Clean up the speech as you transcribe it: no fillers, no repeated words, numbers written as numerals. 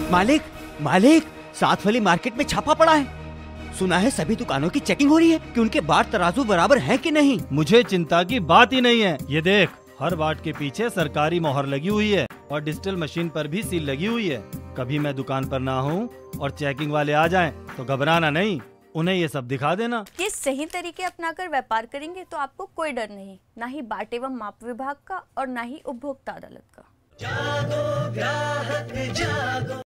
मालिक, मालिक, साथ वाली मार्केट में छापा पड़ा है। सुना है सभी दुकानों की चेकिंग हो रही है कि उनके बाट तराजू बराबर हैं कि नहीं। मुझे चिंता की बात ही नहीं है। ये देख, हर बाट के पीछे सरकारी मोहर लगी हुई है और डिजिटल मशीन पर भी सील लगी हुई है। कभी मैं दुकान पर ना हूँ और चेकिंग वाले आ जाएं तो घबराना नहीं, उन्हें ये सब दिखा देना। ये सही तरीके अपनाकर व्यापार करेंगे तो आपको कोई डर नहीं, ना ही बाट एवं माप विभाग का और ना ही उपभोक्ता अदालत का।